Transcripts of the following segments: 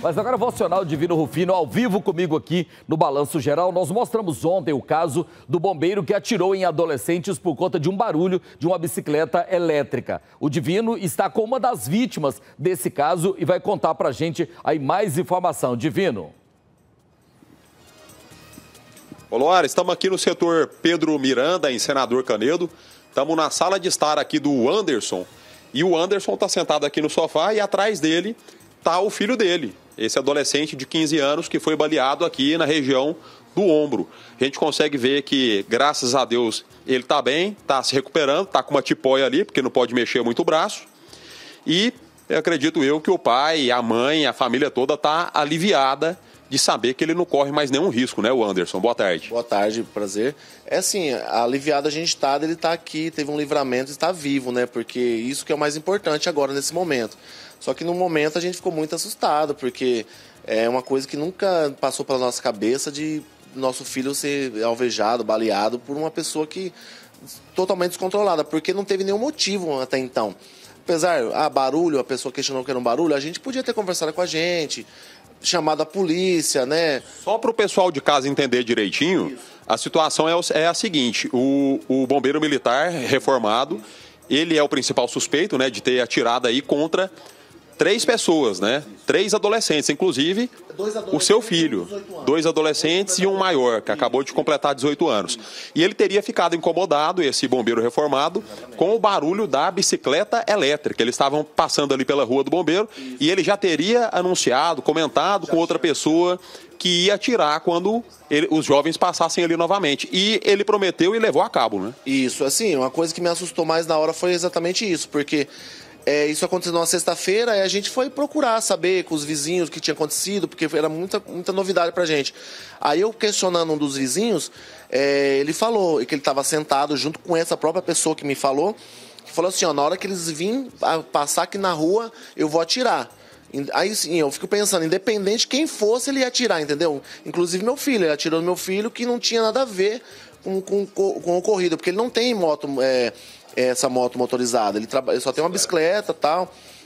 Mas agora eu vou acionar o Divino Rufino ao vivo comigo aqui no Balanço Geral. Nós mostramos ontem o caso do bombeiro que atirou em adolescentes por conta de um barulho de uma bicicleta elétrica. O Divino está com uma das vítimas desse caso e vai contar pra gente aí mais informação. Divino. Olá, estamos aqui no setor Pedro Miranda, em Senador Canedo. Estamos na sala de estar aqui do Anderson. E o Anderson está sentado aqui no sofá e atrás dele está o filho dele, esse adolescente de 15 anos que foi baleado aqui na região do ombro. A gente consegue ver que, graças a Deus, ele está bem, está se recuperando, está com uma tipóia ali, porque não pode mexer muito o braço. E acredito eu que o pai, a mãe, a família toda está aliviada de saber que ele não corre mais nenhum risco, né, o Anderson? Boa tarde. Boa tarde, prazer. É assim, aliviado a gente está, ele está aqui, teve um livramento, está vivo, né? Porque isso que é o mais importante agora, nesse momento. Só que no momento a gente ficou muito assustado, porque é uma coisa que nunca passou pela nossa cabeça de nosso filho ser alvejado, baleado por uma pessoa que totalmente descontrolada, porque não teve nenhum motivo até então. Apesar, barulho, a pessoa questionou que era um barulho, a gente podia ter conversado com a gente, chamado a polícia, né? Só para o pessoal de casa entender direitinho, isso. A situação é a seguinte, o bombeiro militar reformado, ele é o principal suspeito, né, de ter atirado aí contra 3 pessoas, né? 3 adolescentes, inclusive o seu filho. 2 adolescentes e um maior, que acabou de completar 18 anos. E ele teria ficado incomodado, esse bombeiro reformado, com o barulho da bicicleta elétrica. Eles estavam passando ali pela rua do bombeiro e ele já teria anunciado, comentado com outra pessoa que ia atirar quando os jovens passassem ali novamente. E ele prometeu e levou a cabo, né? Isso, assim, uma coisa que me assustou mais na hora foi exatamente isso, porque isso aconteceu numa sexta-feira e a gente foi procurar saber com os vizinhos o que tinha acontecido, porque era muita novidade pra gente. Aí eu questionando um dos vizinhos, ele falou que ele estava sentado junto com essa própria pessoa que me falou, que falou assim, ó, na hora que eles virem passar aqui na rua, eu vou atirar. Aí sim, eu fico pensando, independente de quem fosse, ele ia atirar, entendeu? Inclusive meu filho, ele atirou no meu filho que não tinha nada a ver com o ocorrido, porque ele não tem moto... essa moto motorizada, ele só tem uma bicicleta tal,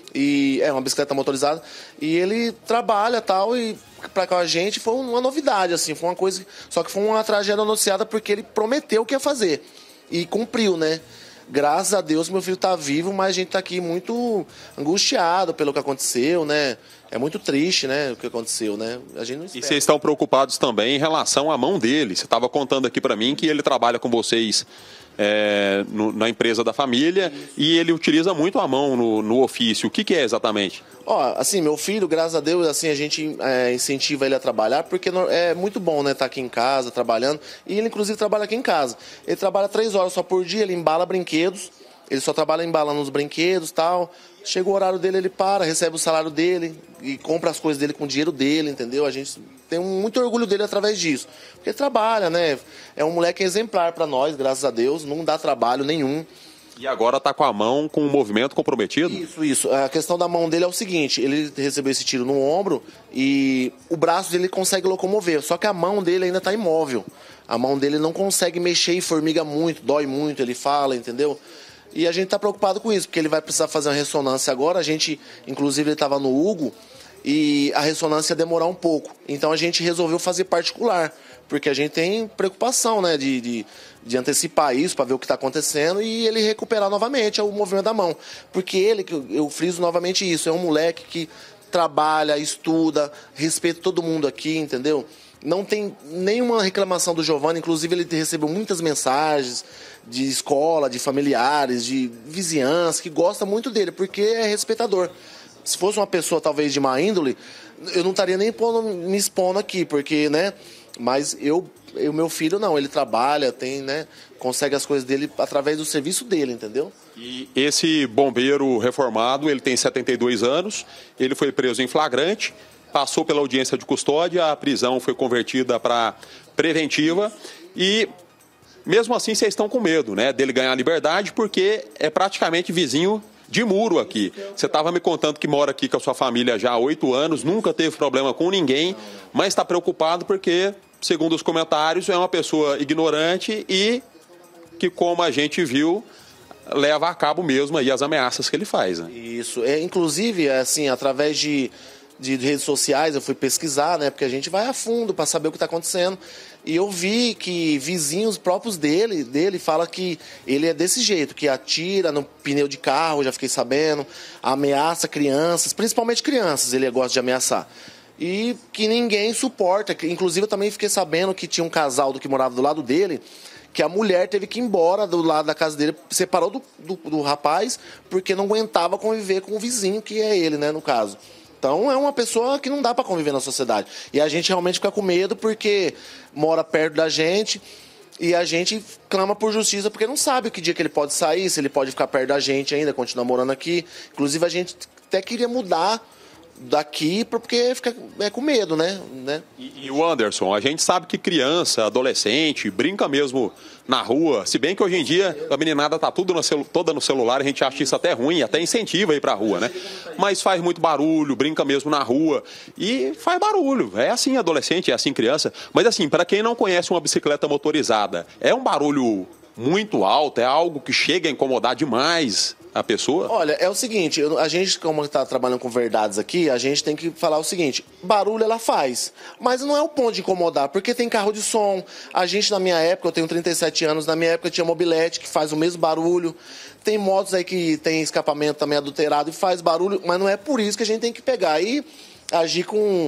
e uma bicicleta motorizada, e ele trabalha tal, e para com a gente foi uma novidade, assim, foi uma coisa, só que foi uma tragédia anunciada porque ele prometeu que ia fazer, e cumpriu, né? Graças a Deus meu filho tá vivo, mas a gente tá aqui muito angustiado pelo que aconteceu, né? É muito triste, né, o que aconteceu, né? A gente não espera. E vocês estão preocupados também em relação à mão dele. Você estava contando aqui para mim que ele trabalha com vocês na empresa da família. Isso. E ele utiliza muito a mão no ofício. O que é exatamente? Assim, meu filho, graças a Deus, assim, a gente incentiva ele a trabalhar, porque é muito bom, né, estar aqui em casa, trabalhando. E ele, inclusive, trabalha aqui em casa. Ele trabalha 3 horas só por dia, ele embala brinquedos. Ele só trabalha embalando os brinquedos e tal. Chega o horário dele, ele recebe o salário dele e compra as coisas dele com o dinheiro dele, entendeu? A gente tem muito orgulho dele através disso. Porque ele trabalha, né? É um moleque exemplar para nós, graças a Deus. Não dá trabalho nenhum. E agora tá com a mão com o movimento comprometido? Isso. A questão da mão dele é o seguinte, ele recebeu esse tiro no ombro e o braço dele consegue locomover, só que a mão dele ainda tá imóvel. A mão dele não consegue mexer e formiga muito, dói muito, ele fala, entendeu? E a gente tá preocupado com isso, porque ele vai precisar fazer uma ressonância agora. A gente, inclusive, ele estava no Hugo e a ressonância ia demorar um pouco. Então a gente resolveu fazer particular, porque a gente tem preocupação, né, de antecipar isso para ver o que está acontecendo e ele recuperar novamente o movimento da mão. Porque ele, eu friso novamente isso, é um moleque que trabalha, estuda, respeita todo mundo aqui, entendeu? Não tem nenhuma reclamação do Giovanni, inclusive ele recebeu muitas mensagens de escola, de familiares, de vizinhança, que gosta muito dele, porque é respeitador. Se fosse uma pessoa talvez de má índole, eu não estaria nem me expondo aqui, porque, né? Mas meu filho não, ele trabalha, tem, né? Consegue as coisas dele através do serviço dele, entendeu? E esse bombeiro reformado, ele tem 72 anos, ele foi preso em flagrante, passou pela audiência de custódia, a prisão foi convertida para preventiva e, mesmo assim, vocês estão com medo, né, dele ganhar liberdade, porque é praticamente vizinho de muro aqui. Você estava me contando que mora aqui com a sua família já há 8 anos, nunca teve problema com ninguém, mas está preocupado porque, segundo os comentários, é uma pessoa ignorante e que, como a gente viu, leva a cabo mesmo aí as ameaças que ele faz, né? Isso. Inclusive, assim, através de de redes sociais, eu fui pesquisar, né? Porque a gente vai a fundo para saber o que está acontecendo. E eu vi que vizinhos próprios dele falam que ele é desse jeito, que atira no pneu de carro, já fiquei sabendo, ameaça crianças, principalmente crianças, ele gosta de ameaçar. E que ninguém suporta. Inclusive, eu também fiquei sabendo que tinha um casal que morava do lado dele, que a mulher teve que ir embora do lado da casa dele, separou do rapaz, porque não aguentava conviver com o vizinho, que é ele, né, no caso. Então, é uma pessoa que não dá para conviver na sociedade. E a gente realmente fica com medo porque mora perto da gente e a gente clama por justiça porque não sabe que dia que ele pode sair, se ele pode ficar perto da gente ainda, continuar morando aqui. Inclusive, a gente até queria mudar daqui porque fica com medo, né? E o Anderson, a gente sabe que criança, adolescente, brinca mesmo na rua, se bem que hoje em dia a meninada tá toda no celular, a gente acha isso até ruim, até incentiva a ir pra rua, né? Mas faz muito barulho, brinca mesmo na rua e faz barulho, é assim adolescente, é assim criança, mas assim, para quem não conhece uma bicicleta motorizada, é um barulho muito alto, é algo que chega a incomodar demais a pessoa? Olha, é o seguinte, a gente, como está trabalhando com verdades aqui, a gente tem que falar o seguinte, barulho ela faz, mas não é o ponto de incomodar, porque tem carro de som, a gente na minha época, eu tenho 37 anos, na minha época tinha mobilete que faz o mesmo barulho, tem motos aí que tem escapamento também adulterado e faz barulho, mas não é por isso que a gente tem que pegar e agir com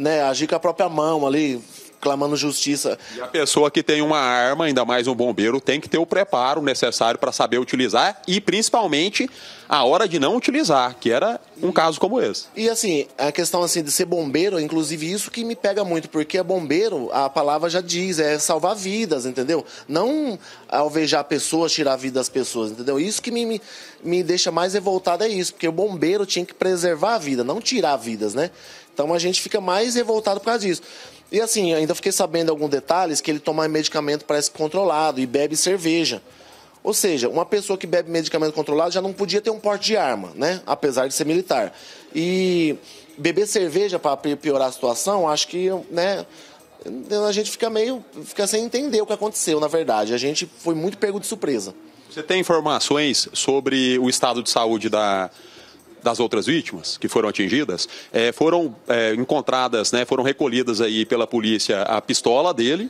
a própria mão ali, clamando justiça. E a pessoa que tem uma arma, ainda mais um bombeiro, tem que ter o preparo necessário para saber utilizar e, principalmente, a hora de não utilizar, que era um caso como esse. E, assim, a questão assim, de ser bombeiro, inclusive isso que me pega muito, porque bombeiro, a palavra já diz, é salvar vidas, entendeu? Não alvejar pessoas, tirar a vida das pessoas, entendeu? Isso que me deixa mais revoltado é isso, porque o bombeiro tinha que preservar a vida, não tirar vidas, né? Então a gente fica mais revoltado por causa disso. E assim, ainda fiquei sabendo alguns detalhes que ele toma medicamento parece controlado e bebe cerveja. Ou seja, uma pessoa que bebe medicamento controlado já não podia ter um porte de arma, né? Apesar de ser militar. E beber cerveja para piorar a situação, acho que, né, a gente fica sem entender o que aconteceu, na verdade. A gente foi muito pego de surpresa. Você tem informações sobre o estado de saúde das outras vítimas que foram atingidas? Foram encontradas, né, foram recolhidas aí pela polícia a pistola dele,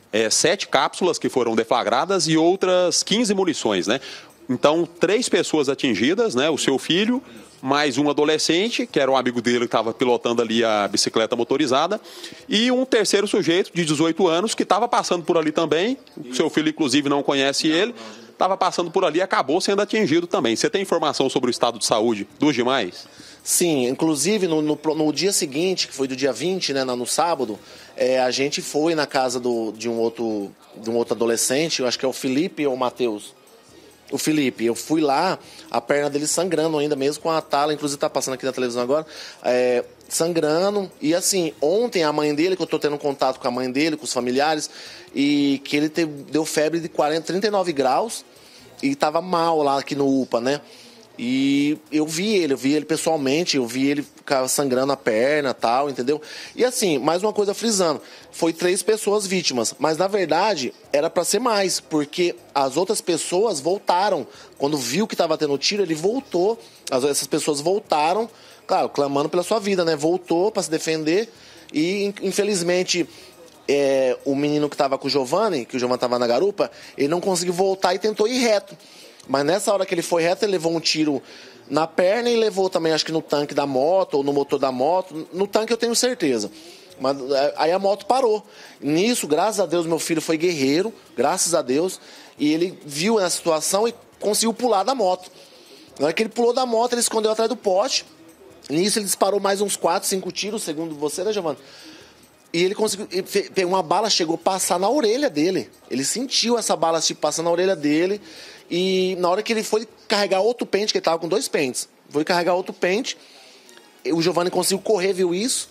7 cápsulas que foram deflagradas e outras 15 munições, né? Então, 3 pessoas atingidas, né? O seu filho, mais um adolescente, que era um amigo dele que estava pilotando ali a bicicleta motorizada, e um terceiro sujeito de 18 anos que estava passando por ali também, o seu filho inclusive não conhece ele, estava passando por ali e acabou sendo atingido também. Você tem informação sobre o estado de saúde dos demais? Sim, inclusive no dia seguinte, que foi do dia 20, né, no sábado, a gente foi na casa de um outro adolescente, eu acho que é o Felipe ou o Matheus. O Felipe, eu fui lá, a perna dele sangrando ainda, mesmo com a tala, inclusive está passando aqui na televisão agora, sangrando. E assim, ontem a mãe dele, que eu estou tendo contato com a mãe dele, com os familiares, e que ele deu febre de 39 graus e estava mal lá aqui no UPA, né? E eu vi ele pessoalmente, eu vi ele sangrando a perna e tal, entendeu? E assim, mais uma coisa frisando, foi 3 pessoas vítimas, mas na verdade era para ser mais, porque as outras pessoas voltaram. Quando viu que estava tendo tiro, ele voltou, essas pessoas voltaram, claro, clamando pela sua vida, né? Voltou para se defender e infelizmente o menino que estava com o Giovanni, que o Giovanni estava na garupa, ele não conseguiu voltar e tentou ir reto. Mas nessa hora que ele foi reto, ele levou um tiro na perna e levou também, acho que no tanque da moto ou no motor da moto. No tanque eu tenho certeza. Mas aí a moto parou. Nisso, graças a Deus, meu filho foi guerreiro, graças a Deus. E ele viu essa situação e conseguiu pular da moto. Na hora que ele pulou da moto, ele escondeu atrás do poste. Nisso ele disparou mais uns 4, 5 tiros, segundo você, né, Giovanni? E ele conseguiu, uma bala chegou a passar na orelha dele. Ele sentiu essa bala passando na orelha dele. E na hora que ele foi carregar outro pente, que ele estava com 2 pentes, foi carregar outro pente, o Giovanni conseguiu correr, viu isso,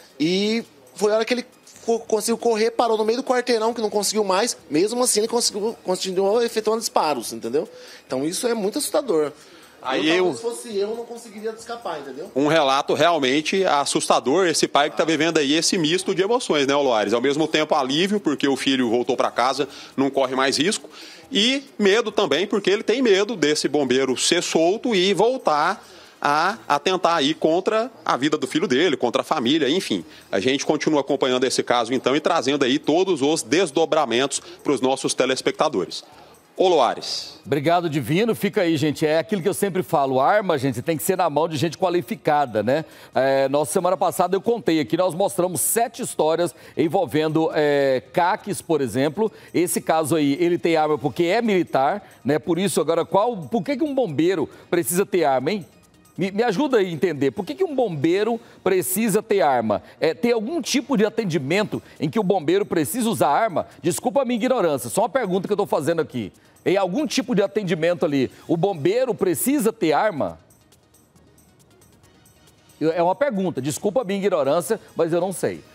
e foi a hora que ele conseguiu correr, parou no meio do quarteirão, que não conseguiu mais, mesmo assim ele continuou efetuando disparos, entendeu? Então isso é muito assustador. Se fosse eu, não conseguiria escapar, entendeu? Um relato realmente assustador, esse pai que está vivendo aí esse misto de emoções, né, Loares? Ao mesmo tempo alívio, porque o filho voltou para casa, não corre mais risco, e medo também, porque ele tem medo desse bombeiro ser solto e voltar a atentar aí contra a vida do filho dele, contra a família, enfim. A gente continua acompanhando esse caso, então, e trazendo aí todos os desdobramentos para os nossos telespectadores. Ô, Loares. Obrigado, Divino. Fica aí, gente. É aquilo que eu sempre falo. Arma, gente, tem que ser na mão de gente qualificada, né? Nossa, semana passada eu contei aqui, nós mostramos 7 histórias envolvendo CACs, por exemplo. Esse caso aí, ele tem arma porque é militar, né? Por isso, agora, por que um bombeiro precisa ter arma, hein? Me ajuda aí a entender. Por que um bombeiro precisa ter arma? Tem algum tipo de atendimento em que o bombeiro precisa usar arma? Desculpa a minha ignorância, só uma pergunta que eu estou fazendo aqui. Em algum tipo de atendimento ali, o bombeiro precisa ter arma? É uma pergunta, desculpa a minha ignorância, mas eu não sei.